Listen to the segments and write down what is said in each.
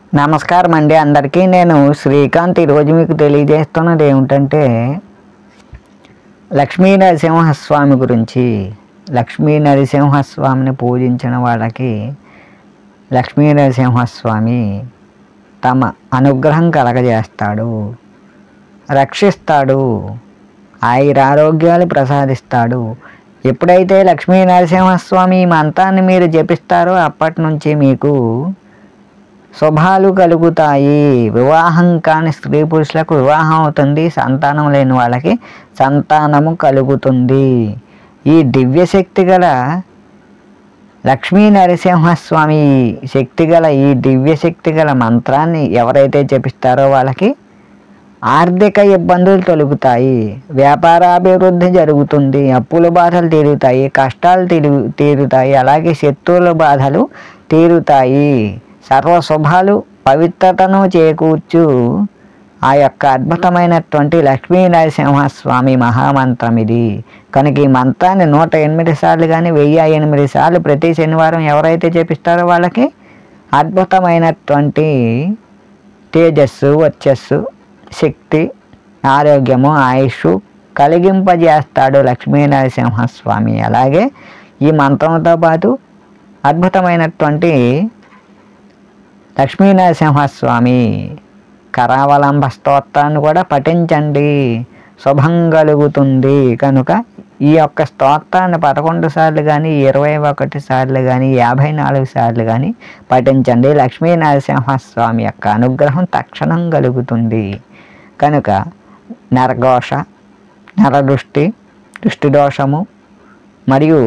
నమస్కారం అండి అందరికీ. నేను శ్రీకాంత్. ఈరోజు మీకు తెలియజేస్తున్నది ఏమిటంటే లక్ష్మీ నరసింహస్వామి గురించి. లక్ష్మీ నరసింహస్వామిని పూజించిన వాళ్ళకి లక్ష్మీ నరసింహస్వామి తమ అనుగ్రహం కలగజేస్తాడు, రక్షిస్తాడు, ఆయురారోగ్యాలు ప్రసాదిస్తాడు. ఎప్పుడైతే లక్ష్మీ నరసింహస్వామి ఈ మంత్రాన్ని మీరు జపిస్తారో అప్పటి నుంచి మీకు శుభాలు కలుగుతాయి. వివాహం కాని స్త్రీ పురుషులకు వివాహం అవుతుంది. సంతానం లేని వాళ్ళకి సంతానము కలుగుతుంది. ఈ దివ్యశక్తి గల లక్ష్మీ నరసింహస్వామి ఈ దివ్యశక్తి గల మంత్రాన్ని ఎవరైతే జపిస్తారో వాళ్ళకి ఆర్థిక ఇబ్బందులు తొలగుతాయి, వ్యాపారాభివృద్ధి జరుగుతుంది, అప్పుల బాధలు తీరుతాయి, కష్టాలు తీరుతాయి, అలాగే శత్రువుల బాధలు తీరుతాయి. సర్వశుభాలు పవిత్రతను చేకూర్చు ఆ యొక్క అద్భుతమైనటువంటి లక్ష్మీ నరసింహస్వామి మహామంత్రం ఇది. కనుక ఈ మంత్రాన్ని 108 సార్లు కానీ 1008 సార్లు ప్రతి శనివారం ఎవరైతే చేపిస్తారో వాళ్ళకి అద్భుతమైనటువంటి తేజస్సు, వర్చస్సు, శక్తి, ఆరోగ్యము, ఆయుష్ కలిగింపజేస్తాడు లక్ష్మీ నరసింహస్వామి. అలాగే ఈ మంత్రంతో పాటు అద్భుతమైనటువంటి లక్ష్మీ నరసింహస్వామి కరావలంబ స్తోత్రాన్ని కూడా పఠించండి, శుభం కలుగుతుంది. కనుక ఈ యొక్క స్తోత్రాన్ని 11 సార్లు కానీ 21 సార్లు కానీ 54 సార్లు కానీ పఠించండి. లక్ష్మీ నరసింహస్వామి యొక్క అనుగ్రహం తక్షణం కలుగుతుంది. కనుక నరఘోష, నరదృష్టి, దృష్టిదోషము మరియు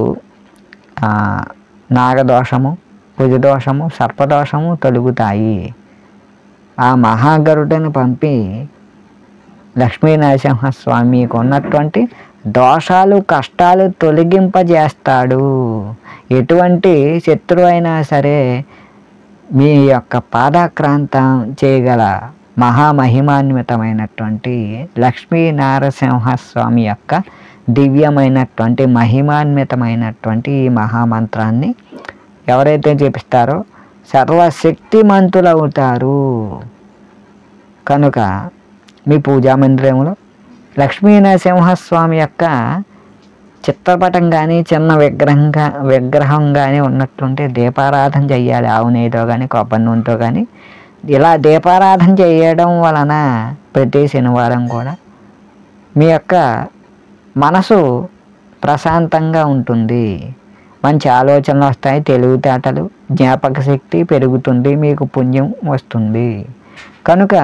నాగదోషము, కుజదోషము, సర్పదోషము తొలుగుతాయి. ఆ మహాగరుడను పంపి లక్ష్మీ నరసింహస్వామికి ఉన్నటువంటి దోషాలు, కష్టాలు తొలగింపజేస్తాడు. ఎటువంటి శత్రువు అయినా సరే మీ యొక్క పాదాక్రాంతం చేయగల మహామహిమాన్వితమైనటువంటి లక్ష్మీ నరసింహస్వామి యొక్క దివ్యమైనటువంటి మహిమాన్వితమైనటువంటి ఈ మహామంత్రాన్ని ఎవరైతే చేపిస్తారో సర్వశక్తిమంతులవుతారు. కనుక మీ పూజా మందిరంలో లక్ష్మీ నరసింహస్వామి యొక్క చిత్రపటం కానీ చిన్న విగ్రహం కానీ ఉన్నట్టుంటే దీపారాధన చెయ్యాలి. ఆవు నెయ్యితో కానీ కొబ్బరి నూనెతో కానీ. ఇలా దీపారాధన చేయడం వలన ప్రతి శనివారం కూడా మీ యొక్క మనసు ప్రశాంతంగా ఉంటుంది, మంచి ఆలోచనలు వస్తాయి, తెలివితేటలు, జ్ఞాపక శక్తి పెరుగుతుంది, మీకు పుణ్యం వస్తుంది. కనుక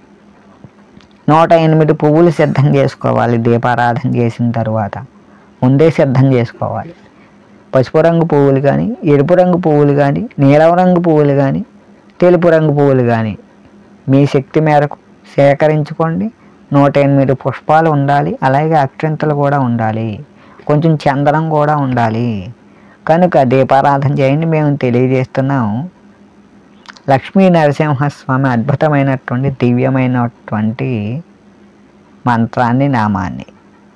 108 పువ్వులు సిద్ధం చేసుకోవాలి. దీపారాధన చేసిన తర్వాత ముందే సిద్ధం చేసుకోవాలి. పసుపు రంగు పువ్వులు కానీ, ఎరుపు రంగు పువ్వులు కానీ, నీలం రంగు పువ్వులు కానీ, తెలుపు రంగు పువ్వులు కానీ మీ శక్తి మేరకు సేకరించుకోండి. 108 పుష్పాలు ఉండాలి. అలాగే అక్షంతలు కూడా ఉండాలి, కొంచెం చందనం కూడా ఉండాలి. కనుక దీపారాధన చేయండి. మేము తెలియజేస్తున్నాం లక్ష్మీ నరసింహస్వామి అద్భుతమైనటువంటి దివ్యమైనటువంటి మంత్రాన్ని, నామాన్ని.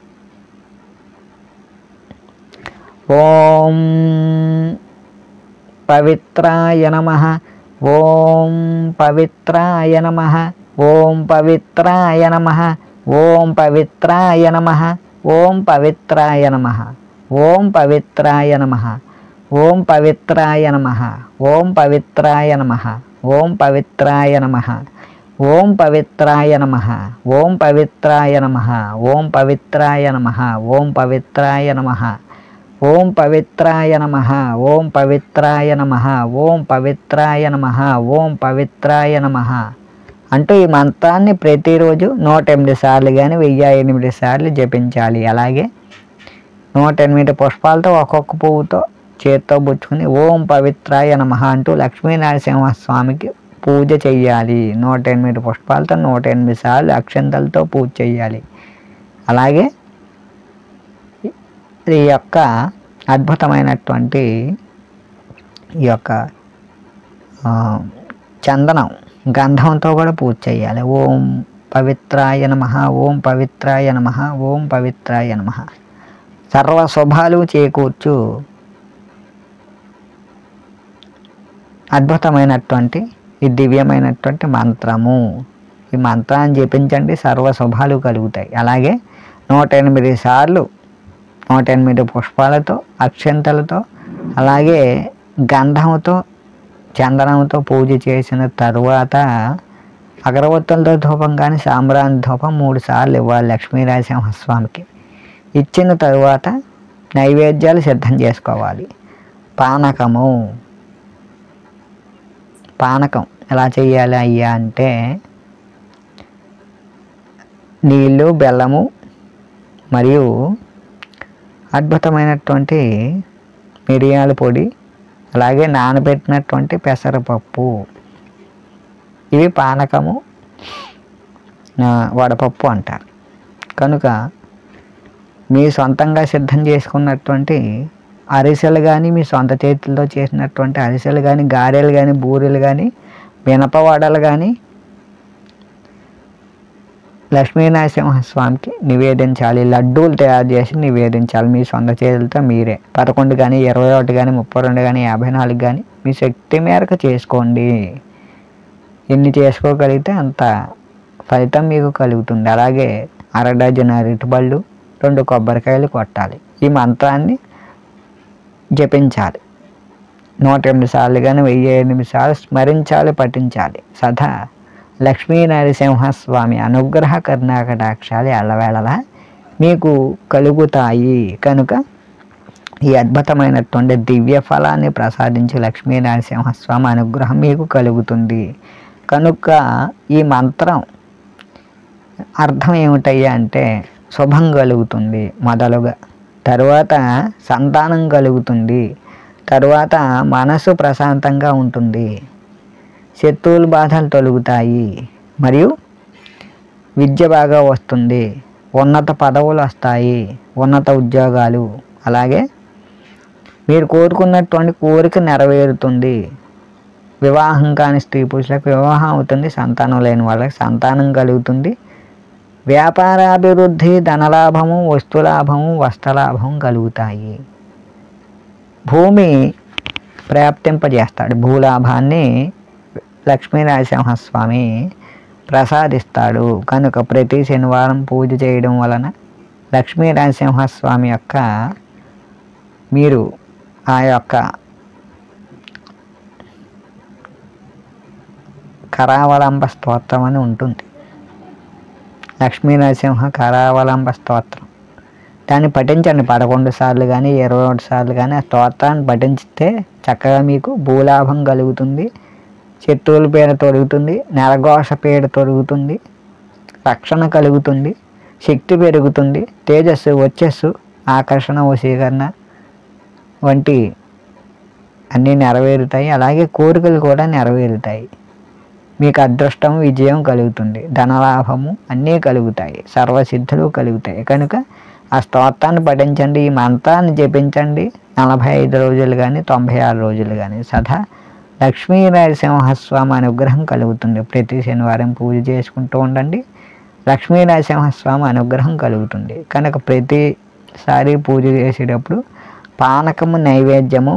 ఓం పవిత్రాయ నమః, ఓం పవిత్రాయ నమః, ఓం పవిత్రాయ నమః, ఓం పవిత్రాయ నమః, ఓం పవిత్రాయ నమః, ఓం పవిత్రాయ నమః, ఓం పవిత్రాయ నమః, ఓం పవిత్రాయ నమః, ఓం పవిత్రాయ నమః, ఓం పవిత్రాయ నమః, ఓం పవిత్రాయ నమః, ఓం పవిత్రాయ నమః, ఓం పవిత్రాయ నమః, ఓం పవిత్రాయ నమః, ఓం పవిత్రాయ నమః, ఓం పవిత్రాయ నమః, ఓం పవిత్రాయ నమః అంటూ ఈ మంత్రాన్ని ప్రతిరోజు 108 సార్లు కానీ 1008 సార్లు జపించాలి. అలాగే 108 పుష్పాలతో ఒక్కొక్క పువ్వుతో చేత్తో పుచ్చుకుని ఓం పవిత్రాయ నమః అంటూ లక్ష్మీ నరసింహస్వామికి పూజ చెయ్యాలి. 108 పుష్పాలతో 108 సార్లు అక్షంతలతో పూజ చెయ్యాలి. అలాగే ఈ యొక్క అద్భుతమైనటువంటి ఈ యొక్క చందనం, గంధంతో కూడా పూజ చేయాలి. ఓం పవిత్రాయ నమః, ఓం పవిత్రాయ నమః, ఓం పవిత్రాయ నమః. సర్వ శుభాలు చేకూర్చు అద్భుతమైనటువంటి ఈ దివ్యమైనటువంటి మంత్రము. ఈ మంత్రాన్ని జపించండి, సర్వ శుభాలు కలుగుతాయి. అలాగే 108 సార్లు 108 పుష్పాలతో, అక్షంతలతో, అలాగే గంధముతో, చందనంతో పూజ చేసిన తరువాత అగరవత్తులతో ధూపం కానీ సాంబ్రాణి ధూపం 3 సార్లు ఇవ్వాలి లక్ష్మీ నరసింహస్వామికి. ఇచ్చిన తరువాత నైవేద్యాలు సిద్ధం చేసుకోవాలి. పానకం ఎలా చేయాలి అయ్యా అంటే నీళ్ళు, బెల్లము మరియు అద్భుతమైనటువంటి మిరియాల పొడి, అలాగే నానబెట్టినటువంటి పెసరపప్పు, ఇవి పానకము, వడపప్పు అంటారు. కనుక మీ సొంతంగా సిద్ధం చేసుకున్నటువంటి అరిసెలు కానీ, మీ సొంత చేతులతో చేసినటువంటి అరిసెలు కానీ, గారెలు కానీ, బూరెలు కానీ, మినపవడలు కానీ లక్ష్మీనరసింహస్వామికి నివేదించాలి. లడ్డూలు తయారు చేసి నివేదించాలి మీ సొంత చేతులతో మీరే. 11 కానీ, 21 కానీ, 32 కానీ, 54 కానీ మీ శక్తి మేరకు చేసుకోండి. ఎన్ని చేసుకోగలిగితే అంత ఫలితం మీకు కలుగుతుంది. అలాగే 1/2 డజన్ అరటిపళ్ళు, 2 కొబ్బరికాయలు కొట్టాలి. ఈ మంత్రాన్ని జపించాలి. 108 సార్లు కానీ 1008 సార్లు స్మరించాలి, పఠించాలి. సదా లక్ష్మీ నరసింహస్వామి అనుగ్రహ కరుణాకటాక్షాలు ఎల్లవేళలా మీకు కలుగుతాయి. కనుక ఈ అద్భుతమైనటువంటి దివ్య ఫలాన్ని ప్రసాదించి లక్ష్మీ నరసింహస్వామి అనుగ్రహం మీకు కలుగుతుంది. కనుక ఈ మంత్రం అర్థం ఏమిటయ్యా అంటే శుభం కలుగుతుంది మొదలుగా, తరువాత సంతానం కలుగుతుంది, తరువాత మనసు ప్రశాంతంగా ఉంటుంది, శత్రువుల బాధలు తొలుగుతాయి, మరియు విద్య బాగా వస్తుంది, ఉన్నత పదవులు వస్తాయి, ఉన్నత ఉద్యోగాలు, అలాగే మీరు కోరుకున్నటువంటి కోరిక నెరవేరుతుంది. వివాహం కాని స్త్రీ పురుషులకు వివాహం అవుతుంది, సంతానం లేని వాళ్ళకి సంతానం కలుగుతుంది, వ్యాపారాభివృద్ధి, ధనలాభము, వస్తులాభము, వస్త్రలాభం కలుగుతాయి. భూమి ప్రాప్తింపజేస్తాడు. భూలాభాన్ని లక్ష్మీ నరసింహస్వామి ప్రసాదిస్తాడు. కనుక ప్రతి శనివారం పూజ చేయడం వలన లక్ష్మీ నరసింహస్వామి యొక్క మీరు ఆ యొక్క కరావలంబ స్తోత్రం అని ఉంటుంది. లక్ష్మీ నరసింహ కరావలంబ స్తోత్రం, దాన్ని పఠించండి 11 సార్లు కానీ 21 సార్లు కానీ. ఆ స్తోత్రాన్ని పఠించితే చక్కగా మీకు భూలాభం కలుగుతుంది, శత్రువుల పీడ తొలుగుతుంది, నరఘోష పీడ తొలుగుతుంది, రక్షణ కలుగుతుంది, శక్తి పెరుగుతుంది, తేజస్సు, వచ్చస్సు, ఆకర్షణ, వశీకరణ వంటి అన్నీ నెరవేరుతాయి. అలాగే కోరికలు కూడా నెరవేరుతాయి. మీకు అదృష్టం, విజయం కలుగుతుంది, ధనలాభము అన్నీ కలుగుతాయి, సర్వసిద్ధులు కలుగుతాయి. కనుక ఆ స్తోత్రాన్ని పఠించండి, ఈ మంత్రాన్ని జపించండి. 45 రోజులు కానీ 96 రోజులు కానీ సదా లక్ష్మీ నరసింహస్వామి అనుగ్రహం కలుగుతుంది. ప్రతి శనివారం పూజ చేసుకుంటూ ఉండండి, లక్ష్మీ నరసింహస్వామి అనుగ్రహం కలుగుతుంది. కనుక ప్రతిసారి పూజ చేసేటప్పుడు పానకము నైవేద్యము,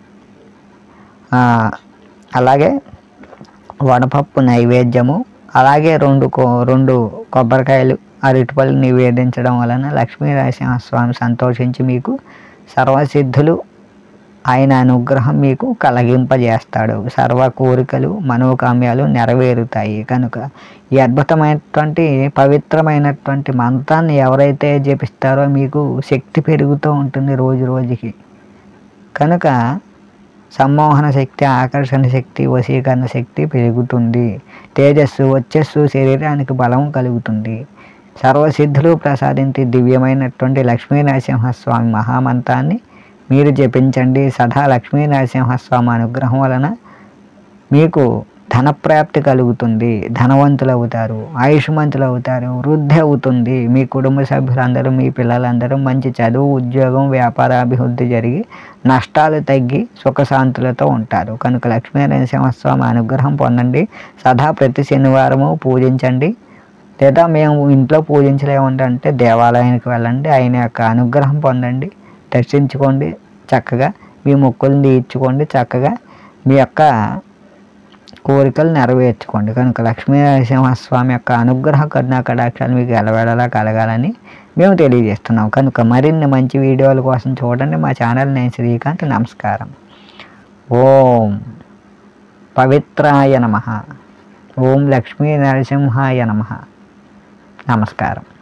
అలాగే వడపప్పు నైవేద్యము, అలాగే 2 కొబ్బరికాయలు, అరటిపళ్ళు నివేదించడం వలన లక్ష్మీ నరసింహస్వామి సంతోషించి మీకు సర్వసిద్ధులు, ఆయన అనుగ్రహం మీకు కలిగింపజేస్తాడు. సర్వ కోరికలు, మనోకామ్యాలు నెరవేరుతాయి. కనుక ఈ అద్భుతమైనటువంటి పవిత్రమైనటువంటి మంత్రాన్ని ఎవరైతే జపిస్తారో మీకు శక్తి పెరుగుతూ ఉంటుంది రోజు రోజుకి. కనుక సమ్మోహన శక్తి, ఆకర్షణ శక్తి, వశీకరణ శక్తి పెరుగుతుంది, తేజస్సు, వచ్చస్సు, శరీరానికి బలం కలుగుతుంది, సర్వసిద్ధులు ప్రసాదించి దివ్యమైనటువంటి లక్ష్మీ నరసింహస్వామి మహామంత్రాన్ని మీరు జపించండి. సదా లక్ష్మీ నరసింహస్వామి అనుగ్రహం వలన మీకు ధనప్రాప్తి కలుగుతుంది, ధనవంతులు అవుతారు, ఆయుష్మంతులు అవుతారు, వృద్ధి అవుతుంది. మీ కుటుంబ సభ్యులందరూ, మీ పిల్లలందరూ మంచి చదువు, ఉద్యోగం, వ్యాపారాభివృద్ధి జరిగి నష్టాలు తగ్గి సుఖశాంతులతో ఉంటారు. కనుక లక్ష్మీ నరసింహస్వామి అనుగ్రహం పొందండి. సదా ప్రతి శనివారము పూజించండి. లేదా మేము ఇంట్లో పూజించలేమంటే దేవాలయానికి వెళ్ళండి, ఆయన యొక్క అనుగ్రహం పొందండి, దర్శించుకోండి, చక్కగా మీ మొక్కులను తీర్చుకోండి, చక్కగా మీ యొక్క కోరికలు నెరవేర్చుకోండి. కనుక లక్ష్మీ నరసింహస్వామి యొక్క అనుగ్రహ కరుణా కటాక్షాలు మీకు ఎలవేళలా కలగాలని మేము తెలియజేస్తున్నాం. కనుక మరిన్ని మంచి వీడియోల కోసం చూడండి మా ఛానల్. నేను శ్రీకాంత్. నమస్కారం. ఓం పవిత్రాయ నమః. ఓం లక్ష్మీ నరసింహాయ నమః. నమస్కారం.